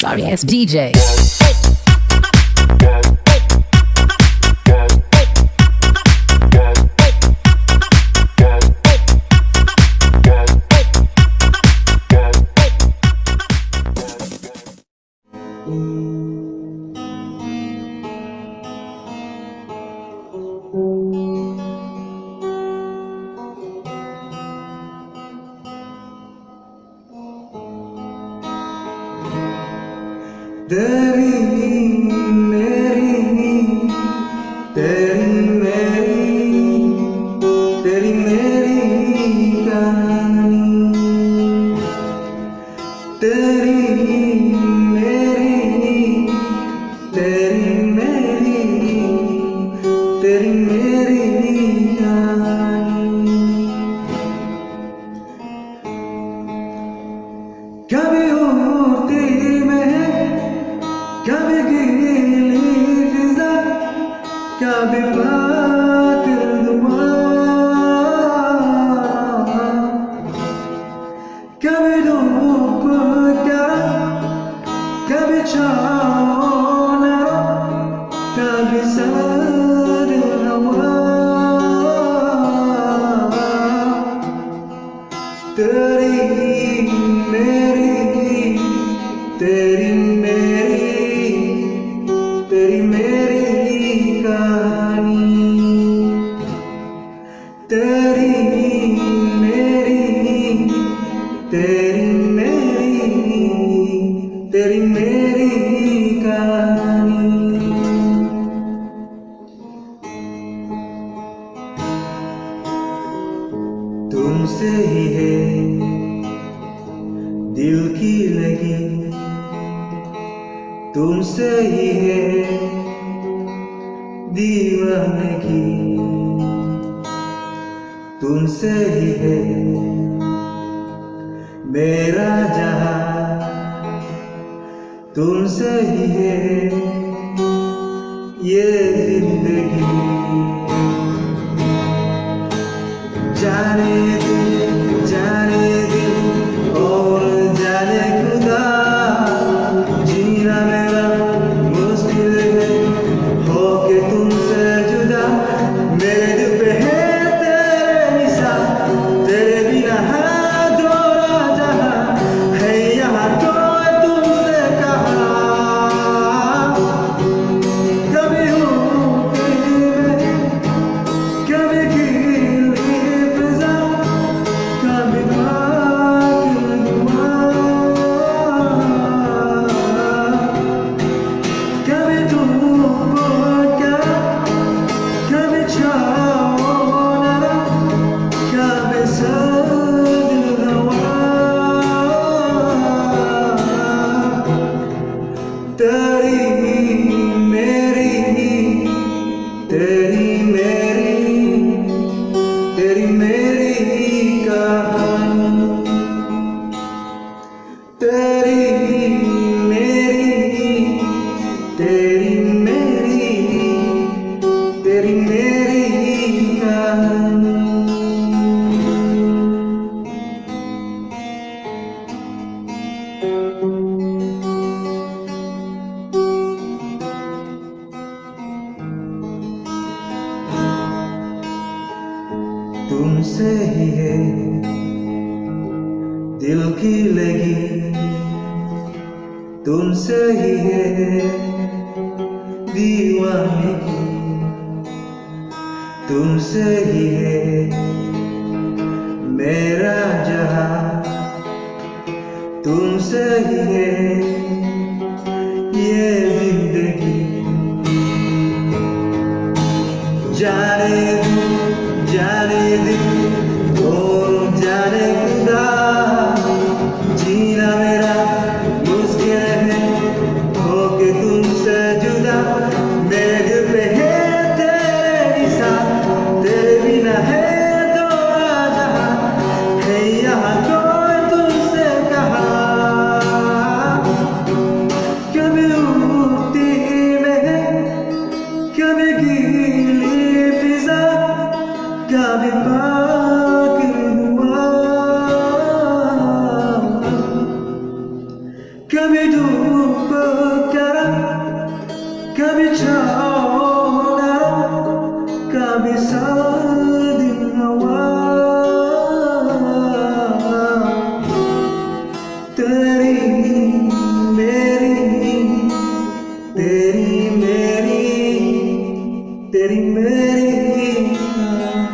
Sorry ass DJ. तेरी मेरी तेरी मेरी तेरी मेरी कहानी तेरी मेरी तेरी मेरी तेरी मेरी कहानी कभी होती कभी गीली फिजा कभी पाक दुआ कभी धूप का कभी छाँव कभी सर्द हवा तेरी मेरी तेरी मेरी तेरी मेरी कहानी तेरी मेरी तेरी मेरी तेरी मेरी कहानी तुमसे ही है दिल की लगी तुमसे ही है दीवानगी तुमसे ही है मेरा जहां तुमसे ही है ये जिंदगी जाने दे और जाने खुदा जीना मेरा मुश्किल है होके तुमसे जुदा मेरे दिल पे है तेरे निशान तेरे बिना है अधूरा जहां है यहाँ तो तुमसे कहा कभी होती मैं कभी गीली फिजा कभी पाक दुआ कभी धूप का कभी छाँव कभी सर्द हवा तेरी मेरी तेरी मेरी तेरी मेरी कहानी तेरी मेरी तेरी मेरी तेरी मेरी कहानी तुमसे ही है दिल की लगी तुमसे ही है दीवानगी तुमसे ही है मेरा जहां तुमसे ही है ये जिंदगी जाने दे और जाने खुदा जीना मेरा मुश्किल है होके तुमसे जुदा मेरे दिल पे है तेरे निशान तेरे बिना है अधूरा जहां है यहाँ कोई तुमसे कहा मेरी तेरी मेरी तेरी मेरी